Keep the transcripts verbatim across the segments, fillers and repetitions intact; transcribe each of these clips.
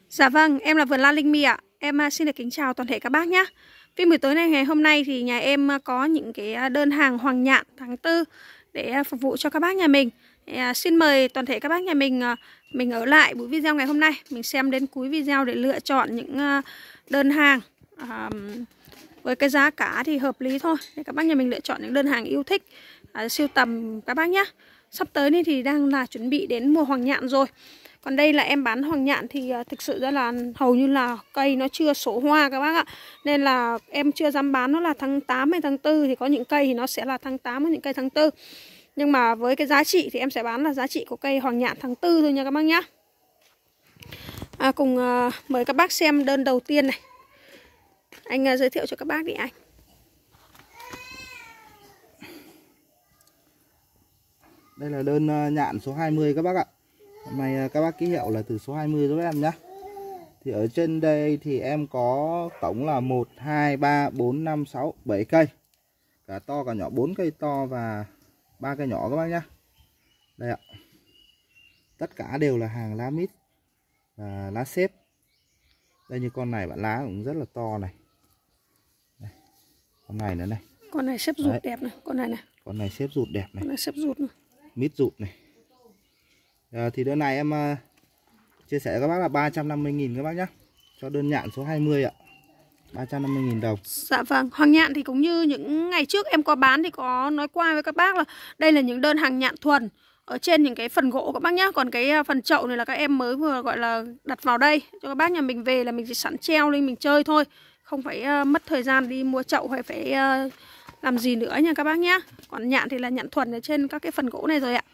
Dạ vâng, em là Vườn Lan Linh My ạ. Em xin được kính chào toàn thể các bác nhé. Vì buổi tối nay ngày hôm nay thì nhà em có những cái đơn hàng hoàng nhạn tháng tư để phục vụ cho các bác nhà mình. Thì, xin mời toàn thể các bác nhà mình mình ở lại buổi video ngày hôm nay, mình xem đến cuối video để lựa chọn những đơn hàng à, với cái giá cả thì hợp lý thôi, để các bác nhà mình lựa chọn những đơn hàng yêu thích, à, sưu tầm các bác nhé. Sắp tớiនេះthì đang là chuẩn bị đến mùa hoàng nhạn rồi. Còn đây là em bán hoàng nhạn thì uh, thực sự ra là hầu như là cây nó chưa sổ hoa các bác ạ. Nên là em chưa dám bán nó là tháng tám hay tháng tư. Thì có những cây thì nó sẽ là tháng tám, có những cây tháng tư. Nhưng mà với cái giá trị thì em sẽ bán là giá trị của cây hoàng nhạn tháng tư thôi nha các bác nhé. à, Cùng uh, mời các bác xem đơn đầu tiên này. Anh uh, giới thiệu cho các bác đi anh. Đây là đơn nhạn số hai mươi các bác ạ. Hôm nay các bác ký hiệu là từ số hai mươi giúp em nhé. Thì ở trên đây thì em có tổng là một, hai, ba, bốn, năm, sáu, bảy cây. Cả to cả nhỏ, bốn cây to và ba cây nhỏ các bác nhé. Đây ạ. Tất cả đều là hàng lá mít và lá xếp. Đây như con này bạn lá cũng rất là to này. Đây. Con này nữa này. Con này xếp rụt Đấy. đẹp này, con này này. Con này xếp rụt đẹp này. Con này xếp rụt này. Mít rụt này. À, thì đơn này em uh, chia sẻ các bác là ba trăm năm mươi nghìn các bác nhé. Cho đơn nhạn số hai mươi ạ. ba trăm năm mươi nghìn đồng. Dạ vâng, hoàng nhạn thì cũng như những ngày trước em có bán thì có nói qua với các bác là đây là những đơn hàng nhạn thuần ở trên những cái phần gỗ các bác nhé. Còn cái phần chậu này là các em mới vừa gọi là đặt vào đây cho các bác nhà mình về là mình chỉ sẵn treo lên mình chơi thôi. Không phải uh, mất thời gian đi mua chậu hay phải uh, làm gì nữa nha các bác nhé. Còn nhạn thì là nhạn thuần ở trên các cái phần gỗ này rồi ạ.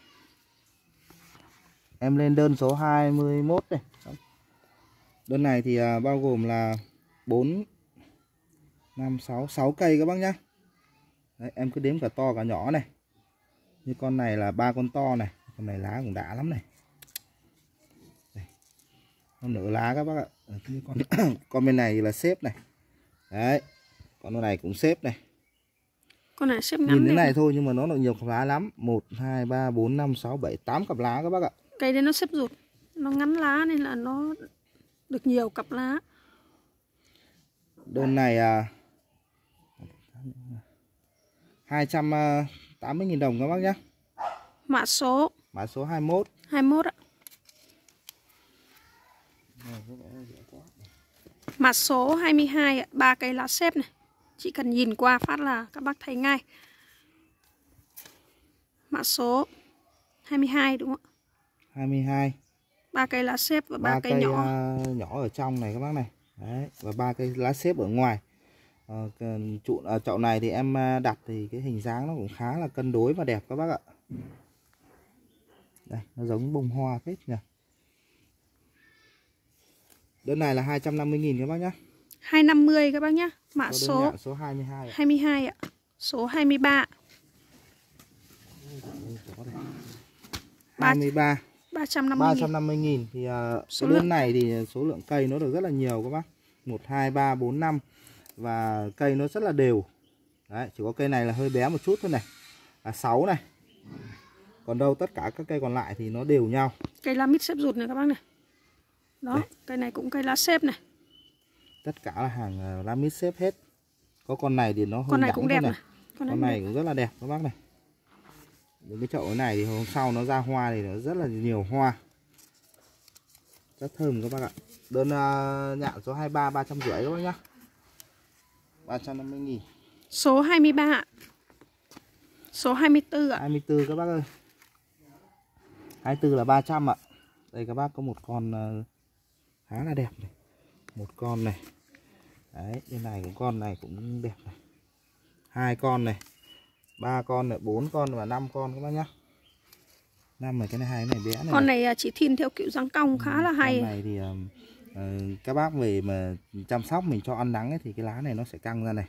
Em lên đơn số hai mươi mốt này. Đơn này thì uh, bao gồm là bốn, năm, sáu, sáu cây các bác nhé. Đấy, em cứ đếm cả to cả nhỏ này. Như con này là ba con to này. Con này lá cũng đã lắm này. Đây. Con nửa lá các bác ạ. Con, con bên này là xếp này. Đấy. Con này cũng xếp này. Con này xếp ngắn. Nhìn thế này này thôi nhưng mà nó là nhiều cặp lá lắm. một, hai, ba, bốn, năm, sáu, bảy, tám cặp lá các bác ạ. Cây đấy nó xếp rụt. Nó ngắn lá nên là nó được nhiều cặp lá. Đơn này à, hai trăm tám mươi nghìn đồng các bác nhé. Mã số Mã số hai mươi mốt. hai mươi mốt ạ. Mã số hai mươi hai ạ. Ba cây lá xếp này. Chỉ cần nhìn qua phát là các bác thấy ngay. Mã số hai mươi hai đúng không ạ? hai mươi hai. Ba cây lá xếp và ba cây, cây nhỏ. Uh, nhỏ ở trong này các bác này. Đấy, và ba cây lá xếp ở ngoài. Uh, trụ, uh, chậu này thì em đặt thì cái hình dáng nó cũng khá là cân đối và đẹp các bác ạ. Đây, nó giống bông hoa phết nhỉ. Đơn này là hai trăm năm mươi nghìn các bác nhé. hai trăm năm mươi các bác nhé. Mã Có số số hai mươi hai ạ. hai mươi hai ạ. Số hai mươi ba. hai mươi ba. ba trăm năm mươi nghìn thì uh, số đơn này thì số lượng cây nó được rất là nhiều các bác. một, hai, ba, bốn, năm và cây nó rất là đều. Đấy, chỉ có cây này là hơi bé một chút thôi này. Là sáu này. Còn đâu tất cả các cây còn lại thì nó đều nhau. Cây lá mít xếp rụt này các bác này. Đó, đây. Cây này cũng cây lá xếp này. Tất cả là hàng uh, lá mít xếp hết. Có con này thì nó hơi con này cũng đẹp này. này. Con này, con này cũng rất là đẹp các bác này. Những cái chậu này thì hôm sau nó ra hoa thì nó rất là nhiều hoa. Rất thơm các bác ạ. Đơn uh, nhạn số hai mươi ba, ba trăm rưỡi các bác nhá. ba trăm năm mươi nghìn. Số hai mươi ba ạ. Số hai mươi tư ạ. hai mươi tư các bác ơi. hai mươi tư là ba trăm ạ. Đây các bác có một con uh, khá là đẹp này. Một con này. Đấy, bên này cũng con này cũng đẹp này. Hai con này. Ba con này, bốn con và năm con các bác nhá. Năm này cái này hai cái này bé này. Con này chỉ thin theo kiểu răng cong khá là hay. Con này thì uh, uh, các bác về mà chăm sóc mình cho ăn nắng ấy, thì cái lá này nó sẽ căng ra này.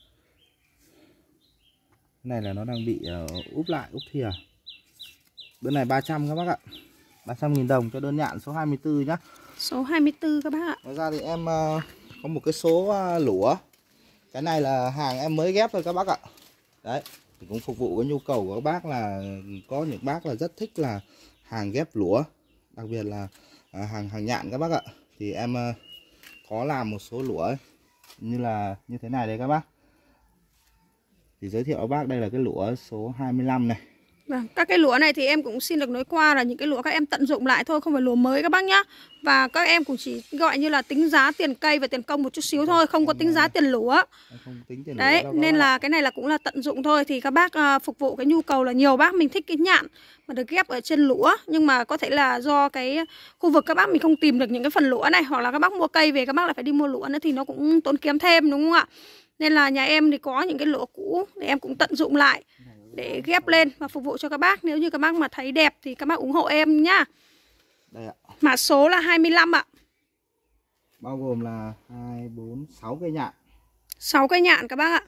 Cái này là nó đang bị uh, úp lại, úp thìa. Đơn này ba trăm các bác ạ. ba trăm nghìn đồng cho đơn nhạn số hai mươi tư nhá. Số hai mươi tư các bác ạ. Ngoài ra thì em uh, có một cái số uh, lũa. Cái này là hàng em mới ghép thôi các bác ạ. Đấy, thì cũng phục vụ cái nhu cầu của các bác là có những bác là rất thích là hàng ghép lũa, đặc biệt là à, hàng hàng nhạn các bác ạ. thì em uh, có làm một số lũa ấy, như là như thế này đấy các bác. Thì giới thiệu các bác đây là cái lũa số hai mươi lăm này. Vâng, các cái lúa này thì em cũng xin được nói qua là những cái lúa các em tận dụng lại thôi, không phải lúa mới các bác nhá. Và các em cũng chỉ gọi như là tính giá tiền cây và tiền công một chút xíu thôi, không có tính giá tiền lúa. Không tính tiền đấy, lúa đâu nên là cái này là cũng là tận dụng thôi. Thì các bác uh, phục vụ cái nhu cầu là nhiều bác mình thích cái nhạn mà được ghép ở trên lúa. Nhưng mà có thể là do cái khu vực các bác mình không tìm được những cái phần lúa này, hoặc là các bác mua cây về các bác lại phải đi mua lúa nữa thì nó cũng tốn kém thêm, đúng không ạ? Nên là nhà em thì có những cái lúa cũ để em cũng tận dụng lại để ghép lên và phục vụ cho các bác. Nếu như các bác mà thấy đẹp thì các bác ủng hộ em nhá. Đây ạ. Mã số là hai mươi lăm ạ. Bao gồm là hai, bốn, sáu cây nhạn. sáu cây nhạn các bác ạ.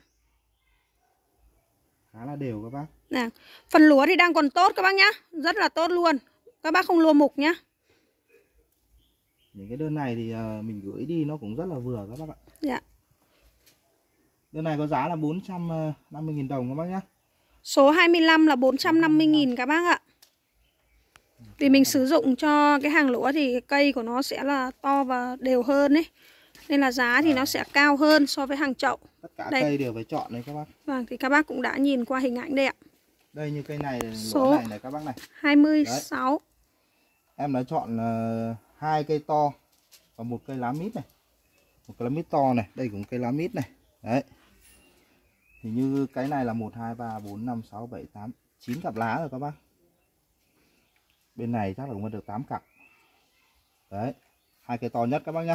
Khá là đều các bác. Nè, phần lúa thì đang còn tốt các bác nhá. Rất là tốt luôn. Các bác không lua mục nhá. Những cái đơn này thì uh, mình gửi đi nó cũng rất là vừa các bác ạ. Dạ. Đơn này có giá là bốn trăm năm mươi nghìn đồng các bác nhá. Số hai mươi lăm là bốn trăm năm mươi nghìn các bác ạ. Vì mình sử dụng cho cái hàng lúa thì cây của nó sẽ là to và đều hơn ấy. Nên là giá thì nó sẽ cao hơn so với hàng chậu. Tất cả đây. Cây đều phải chọn đấy các bác. Vâng, thì các bác cũng đã nhìn qua hình ảnh đây ạ. Đây như cây này, số lúa này này các bác này. hai mươi sáu. Đấy. Em đã chọn uh, hai cây to và một cây lá mít này. Một cây lá mít to này, đây cũng cây lá mít này. Đấy. Thì như cái này là một, hai, ba, bốn, năm, sáu, bảy, tám, chín cặp lá rồi các bác. Bên này chắc là cũng được tám cặp. Đấy, hai cây to nhất các bác nhá.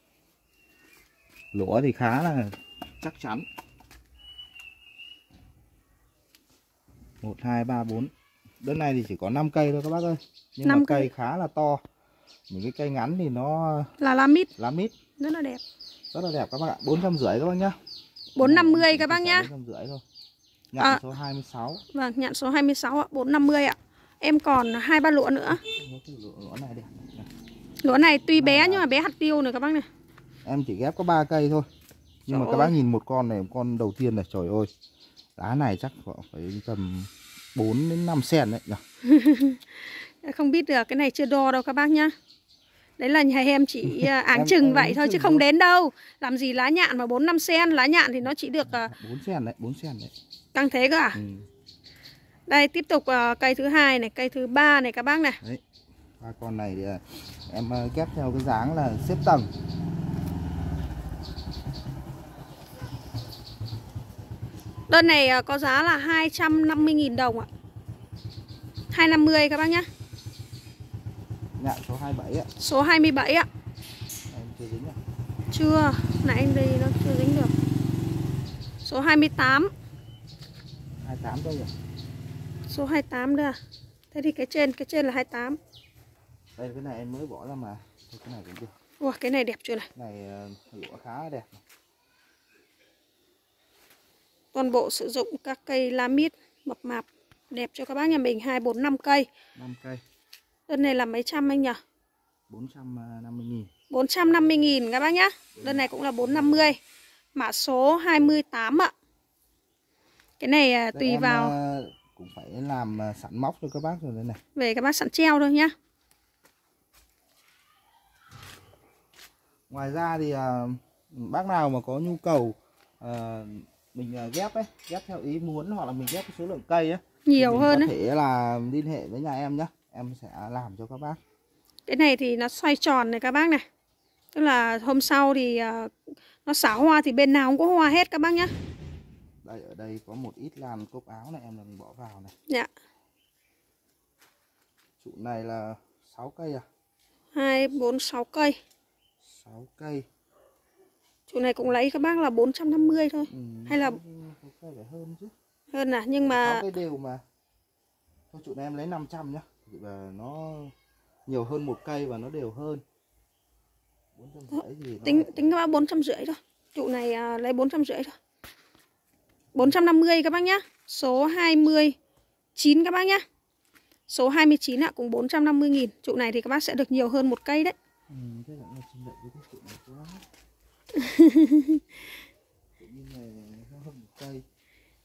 Lúa thì khá là chắc chắn. một, hai, ba, bốn. Đơn này thì chỉ có năm cây thôi các bác ơi. Nhưng mà cây. cây khá là to. Những cái cây ngắn thì nó là lá mít. Lá mít. Rất là đẹp. Rất là đẹp các bác ạ. bốn trăm rưỡi các bác nhá. bốn trăm năm mươi các bác nhá. bốn trăm rưỡi thôi. Nhạn à, số hai mươi sáu. Vâng, nhạn số hai mươi sáu ạ, bốn trăm năm mươi ạ. Em còn hai ba lúa nữa. Lúa này đẹp. Lúa này tuy bé nhưng mà bé hạt tiêu này các bác này. Em chỉ ghép có ba cây thôi. Nhưng trời mà các ơi. Bác nhìn một con này, con đầu tiên này, trời ơi. Lá này chắc phải tầm bốn đến năm xen đấy nhỉ. Không biết được, cái này chưa đo đâu các bác nhá. Đấy là nhà em chỉ áng chừng em vậy thôi chứ không thôi. Đến đâu. Làm gì lá nhạn mà bốn năm sen, lá nhạn thì nó chỉ được bốn xen đấy, bốn xen đấy. Căng thế cơ à? Ừ. Đây tiếp tục uh, cây thứ hai này, cây thứ ba này các bác này. Đấy. Ba con này thì em ghép theo cái dáng là xếp tầng. Đơn này uh, có giá là hai trăm năm mươi nghìn đồng ạ. hai trăm năm mươi các bác nhá. Nhạn số hai mươi bảy ạ. Số hai mươi bảy ạ. Em chưa dính à? Chưa, nãy em đi nó chưa dính được. Số hai mươi tám. hai mươi tám thôi rồi. Số hai mươi tám nữa à? Thế thì cái trên, cái trên là hai mươi tám. Đây cái này em mới bỏ ra mà. Thôi, cái này cũng được. Ủa, cái này đẹp chưa này? Cái này lũa khá đẹp. Toàn bộ sử dụng các cây la mít mập mạp đẹp cho các bác nhà mình, hai, bốn, năm cây. năm cây. Đơn này là mấy trăm anh nhỉ? bốn trăm năm mươi nghìn. bốn trăm năm mươi nghìn các bác nhá. Đơn này cũng là bốn trăm năm mươi. Mã số hai mươi tám ạ. Cái này Đấy, tùy em vào cũng phải làm sẵn móc cho các bác rồi đây này. Về các bác sẵn treo thôi nhá. Ngoài ra thì uh, bác nào mà có nhu cầu uh, mình uh, ghép ấy, ghép theo ý muốn hoặc là mình ghép cái số lượng cây ấy nhiều hơn có ấy. thể là liên hệ với nhà em nhé, em sẽ làm cho các bác. Cái này thì nó xoay tròn này các bác này. Tức là hôm sau thì uh, nó xả hoa thì bên nào cũng có hoa hết các bác nhá. Đây ở đây có một ít làm cốc áo này em mình bỏ vào này. Dạ. Trụ này là sáu cây à? hai, bốn, sáu cây. sáu cây. Trụ này cũng lấy các bác là bốn trăm năm mươi thôi. Ừ, hay là sáu cây phải hơn chứ. Hơn à, nhưng mà sáu cây đều mà. Thôi trụ này em lấy năm trăm nhá. Và nó nhiều hơn một cây và nó đều hơn. bốn trăm rưỡi thì nó tính lại... tính các bác bốn trăm rưỡi thôi. Trụ này à, lấy bốn trăm rưỡi thôi. bốn trăm năm mươi các bác nhá. Số hai mươi chín các bác nhá. Số hai mươi chín ạ, cũng bốn trăm năm mươi nghìn. Trụ này thì các bác sẽ được nhiều hơn một cây đấy. Ừ, thế là nó chênh lệch với cái trụ này quá. Tự nhiên này nó hơn một cây.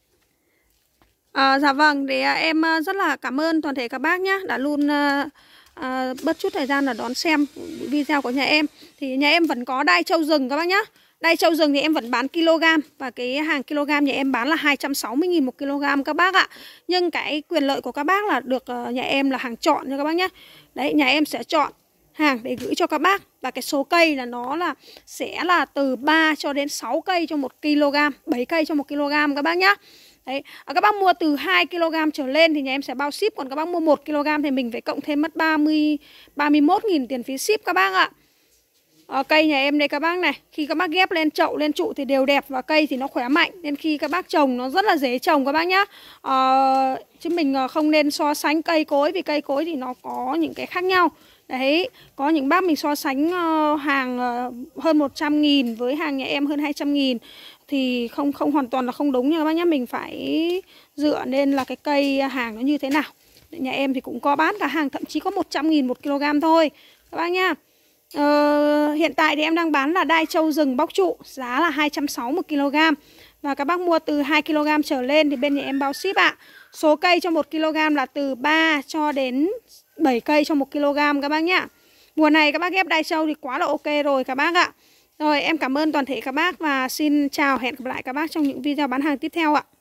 À, dạ vâng, để em rất là cảm ơn toàn thể các bác nhé đã luôn uh, à, bớt chút thời gian là đón xem video của nhà em. Thì nhà em vẫn có đai trâu rừng các bác nhá. Đai trâu rừng thì em vẫn bán kg, và cái hàng kg nhà em bán là hai trăm sáu mươi nghìn một kg các bác ạ. Nhưng cái quyền lợi của các bác là được nhà em là hàng chọn nha các bác nhé. Đấy, nhà em sẽ chọn hàng để gửi cho các bác. Và cái số cây là nó là sẽ là từ ba cho đến sáu cây cho một kg, bảy cây cho một kg các bác nhá. Đấy, các bác mua từ hai ki lô gam trở lên thì nhà em sẽ bao ship. Còn các bác mua một ki lô gam thì mình phải cộng thêm mất ba mươi, ba mươi mốt nghìn tiền phí ship các bác ạ. À, cây nhà em đây các bác này, khi các bác ghép lên chậu lên trụ thì đều đẹp, và cây thì nó khỏe mạnh, nên khi các bác trồng nó rất là dễ trồng các bác nhá. à, Chứ mình không nên so sánh cây cối, vì cây cối thì nó có những cái khác nhau. Đấy, có những bác mình so sánh uh, hàng uh, hơn một trăm nghìn với hàng nhà em hơn hai trăm nghìn thì không không hoàn toàn là không đúng nha các bác nhá. Mình phải dựa lên là cái cây hàng nó như thế nào. Nhà em thì cũng có bán cả hàng thậm chí có một trăm nghìn một kg thôi các bác nhá. Ờ, hiện tại thì em đang bán là đai trâu rừng bóc trụ, giá là hai trăm sáu mươi một kg. Và các bác mua từ hai ki lô gam trở lên thì bên nhà em bao ship ạ. Số cây cho một kg là từ ba cho đến bảy cây cho một kg các bác nhá. Mùa này các bác ghép đai trâu thì quá là ok rồi các bác ạ. Rồi, em cảm ơn toàn thể các bác và xin chào, hẹn gặp lại các bác trong những video bán hàng tiếp theo ạ.